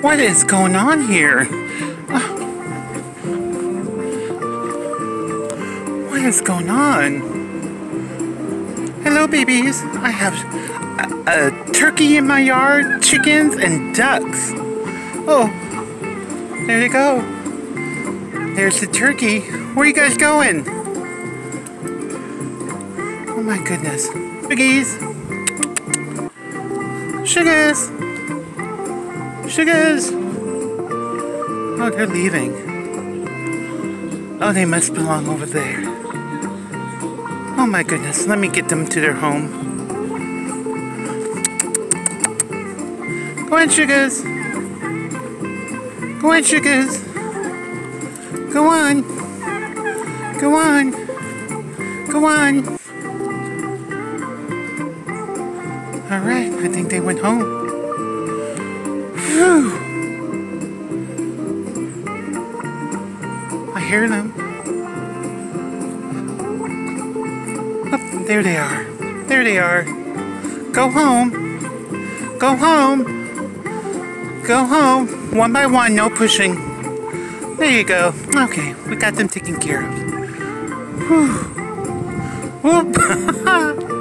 What is going on here? What is going on? Hello, babies. I have a turkey in my yard, chickens, and ducks. Oh, there they go. There's the turkey. Where are you guys going? Oh my goodness. Piggies. Sugars. Sugars. Oh, they're leaving. Oh, they must belong over there. Oh my goodness. Let me get them to their home. Go on, Sugars. Go on, Sugars. Go on. Go on. Go on. Alright, I think they went home. Phew. I hear them. Oh, there they are. There they are. Go home. Go home. Go home. One by one, no pushing. There you go. Okay, we got them taken care of. Whew. Whoop.